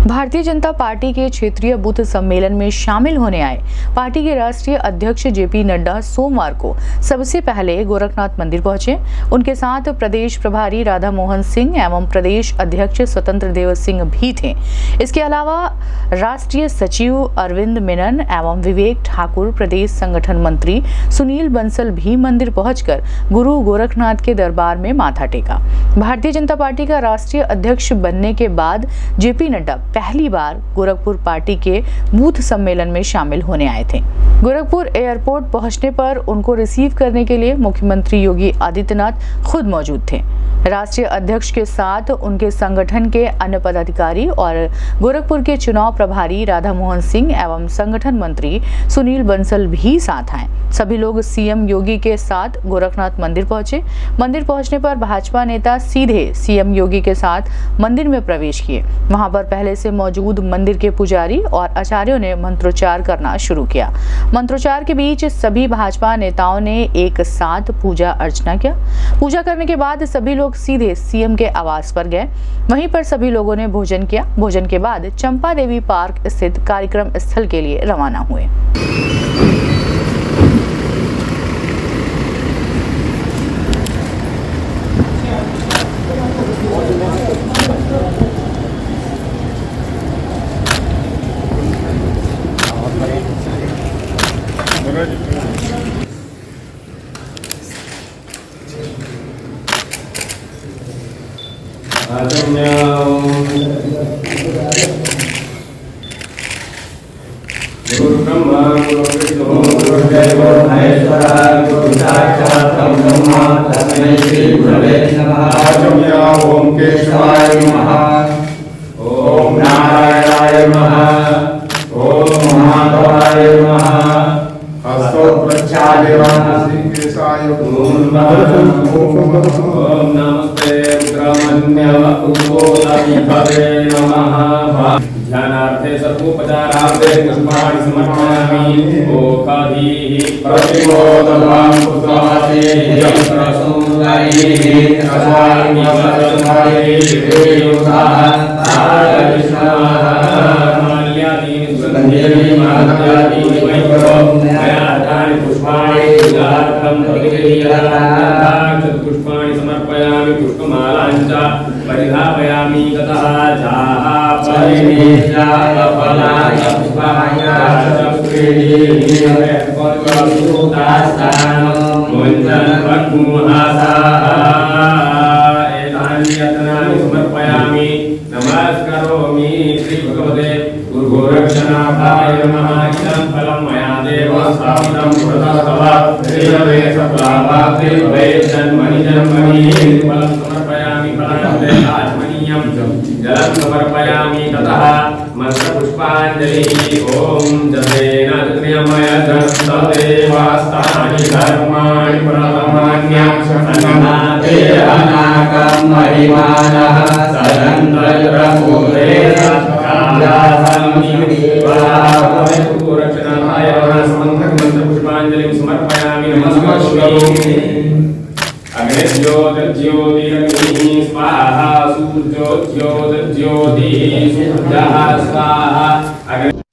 Bharatiya Janata party के क्षेत्रीय booth सम्मेलन में शामिल होने आए पार्टी के राष्ट्रीय अध्यक्ष जेपी नड्डा सोमवार को सबसे पहले गोरखनाथ मंदिर पहुंचे। उनके साथ प्रदेश प्रभारी राधा मोहन सिंह एवं प्रदेश अध्यक्ष स्वतंत्र देव सिंह भी थे। इसके अलावा राष्ट्रीय सचिव अरविंद मेनन एवं विवेक ठाकुर, प्रदेश संगठन मंत्री सुनील बंसल भी मंदिर पहुंचकर गुरु गोरखनाथ के दरबार में माथा टेका। भारतीय जनता पार्टी का राष्ट्रीय अध्यक्ष बनने के बाद जेपी नड्डा पहली बार गोरखपुर पार्टी के बूथ सम्मेलन में शामिल होने आए थे। गोरखपुर एयरपोर्ट पहुंचने पर उनको रिसीव करने के लिए मुख्यमंत्री योगी आदित्यनाथ खुद मौजूद थे। राष्ट्रीय अध्यक्ष के साथ उनके संगठन के अन्य पदाधिकारी और गोरखपुर के चुनाव प्रभारी राधा मोहन सिंह एवं संगठन मंत्री सुनील बंसल भी साथ आए। सभी लोग सीएम योगी के साथ गोरखनाथ मंदिर पहुंचे। मंदिर पहुंचने पर भाजपा नेता सीधे सीएम योगी के साथ मंदिर में प्रवेश किए। वहां पर पहले से मौजूद मंदिर के पुजारी और आचार्यों ने मंत्रोच्चार करना शुरू किया। मंत्रोच्चार के बीच सभी भाजपा नेताओं ने एक साथ पूजा अर्चना किया। पूजा करने के बाद सभी लोग सीधे सीएम के आवास पर गए। वहीं पर सभी लोगों ने भोजन किया। भोजन के बाद चंपा देवी पार्क स्थित कार्यक्रम स्थल के लिए रवाना हुए। गुरु ब्रह्मा गुरु विष्णु गुरुदेवो महेश्वरः गुरु साक्षात् परब्रह्म तस्मै श्री गुरवे नमः। आचम्य ओम केशवाय नमः, ओम नारायणाय नमः, ओम माधवाय नमः। हस्तो प्रच्छादितं श्री केशवाय ओम नमस्ते रुद्रमन्यव उद्बोधविभवे नमः। ध्यानार्थे सर्वोपचारार्थे पुष्पाणि समर्पयामि। ओकाधीः प्रतिमोदनं पुष्पाणि यत्रसुन्दरीः रसायनिकसुन्दरीः देवताः तारविष्णाः माल्यादीनि सुगन्धीनि माल्यादीनि वैभवं मयार्धानि पुष्पाणि पूजार्थं प्रतिक्रियार्थं पुष्पाणि समर्पयामि। पुष्पमालाञ्च परिधापयामि। ततः जाः समर्पयामि। नमस्करोमि श्री भगवते गुरु गोरक्षनाथाय नमः। इदं फलं मया देव स्थापितं पुरतस्तव श्रीरवे सफलाभाप्ते भवेत् जन्मनि फलं समर्पयामि। फलं आत्मनीयं जलं समर्पयामि। ततः मंत्रपुष्पाञ्जलिः। ओम जपेन जग्नियमय तदेवास्तानि धर्माणि प्रथमान्याक्षणाते अनाकं महिमानः सदन्त्रपूरे गोरक्षनाथाय मंत्रपुष्पाञ्जलिं समर्पयामि। नमस्करोमि। अग्निज्योतिर्ज्योतिरग्निः स्वाहा, सूर्योज्योतिर्ज्योतिः सूर्यः स्वाहा।